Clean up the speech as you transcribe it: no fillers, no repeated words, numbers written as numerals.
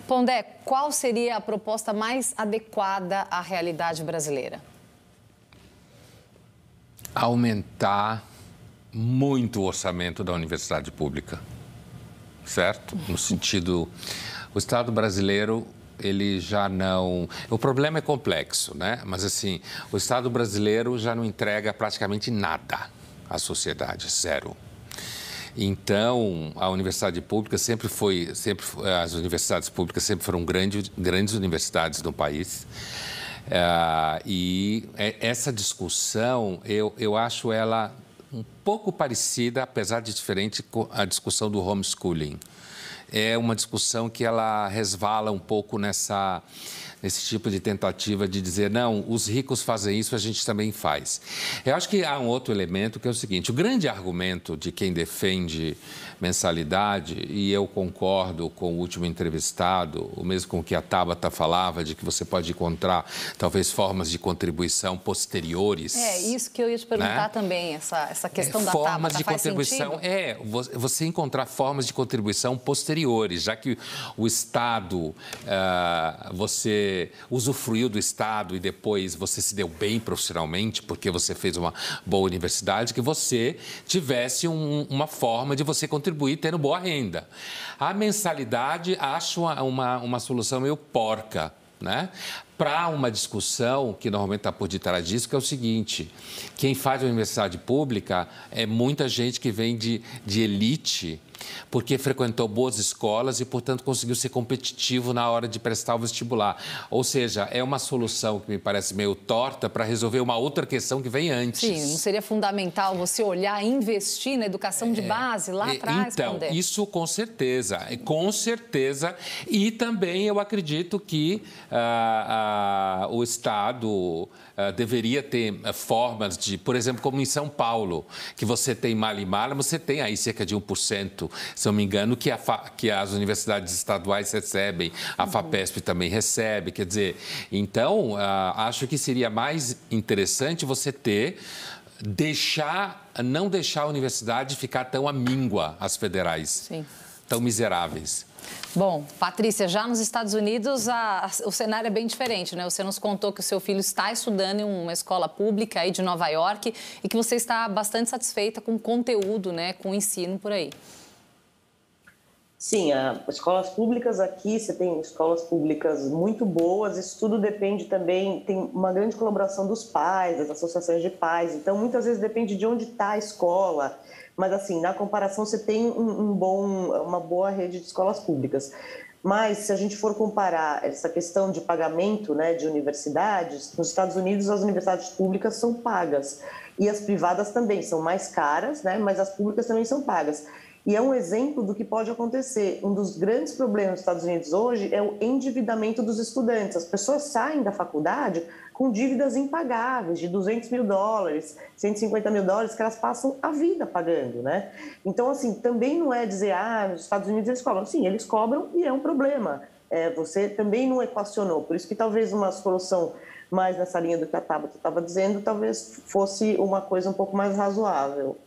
Pondé, qual seria a proposta mais adequada à realidade brasileira? Aumentar muito o orçamento da universidade pública, certo? No sentido, o Estado brasileiro, ele já não... O problema é complexo, né? Mas, assim, o Estado brasileiro já não entrega praticamente nada à sociedade, zero. Então, a universidade pública as universidades públicas sempre foram grandes universidades no país. E essa discussão, eu acho ela um pouco parecida, apesar de diferente, com a discussão do homeschooling. É uma discussão que ela resvala um pouco nesse tipo de tentativa de dizer, não, os ricos fazem isso, a gente também faz. Eu acho que há um outro elemento que é o seguinte, o grande argumento de quem defende mensalidade, e eu concordo com o último entrevistado, o mesmo com o que a Tabata falava, de que você pode encontrar talvez formas de contribuição posteriores. É, isso que eu ia te perguntar, né? Também, essa questão da Tabata. Formas de contribuição, você encontrar formas de contribuição posteriores, já que o Estado, você usufruiu do Estado e depois você se deu bem profissionalmente porque você fez uma boa universidade, que você tivesse uma forma de você contribuir tendo boa renda. A mensalidade, acho uma solução meio porca, né? Para uma discussão que normalmente está por detrás disso, que é o seguinte, quem faz a universidade pública é muita gente que vem de elite, porque frequentou boas escolas e, portanto, conseguiu ser competitivo na hora de prestar o vestibular. Ou seja, é uma solução que me parece meio torta para resolver uma outra questão que vem antes. Sim, não seria fundamental você olhar e investir na educação de base lá atrás? Então, isso com certeza. E também eu acredito que o Estado deveria ter formas de, por exemplo, como em São Paulo, que você tem mala e mala, você tem aí cerca de 1%, se não me engano, que as universidades estaduais recebem, a FAPESP também recebe, quer dizer, então, acho que seria mais interessante você não deixar a universidade ficar tão amíngua às federais, sim, tão miseráveis. Bom, Patrícia, já nos Estados Unidos o cenário é bem diferente, né? Você nos contou que o seu filho está estudando em uma escola pública aí de Nova York e que você está bastante satisfeita com o conteúdo, né? Com o ensino por aí. Sim, escolas públicas aqui, você tem escolas públicas muito boas, isso tudo depende também, tem uma grande colaboração dos pais, das associações de pais, então muitas vezes depende de onde está a escola, mas assim, na comparação você tem uma boa rede de escolas públicas. Mas se a gente for comparar essa questão de pagamento, né, de universidades, nos Estados Unidos as universidades públicas são pagas e as privadas também são mais caras, né, mas as públicas também são pagas. E é um exemplo do que pode acontecer. Um dos grandes problemas dos Estados Unidos hoje é o endividamento dos estudantes. As pessoas saem da faculdade com dívidas impagáveis de $200 mil, $150 mil, que elas passam a vida pagando, né? Então, assim, também não é dizer, nos Estados Unidos eles cobram. Sim, eles cobram e é um problema. Você também não equacionou. Por isso que talvez uma solução mais nessa linha do que a Tabata estava dizendo, talvez fosse uma coisa um pouco mais razoável.